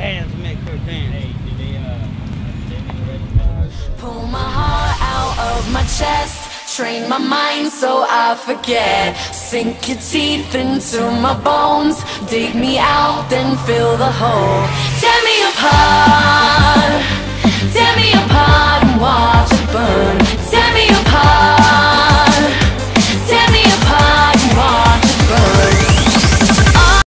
hands make her dance. Hey, did they Pull my heart out of my chest, train my mind so I forget. Sink your teeth into my bones, dig me out, then fill the hole. Tear me apart and watch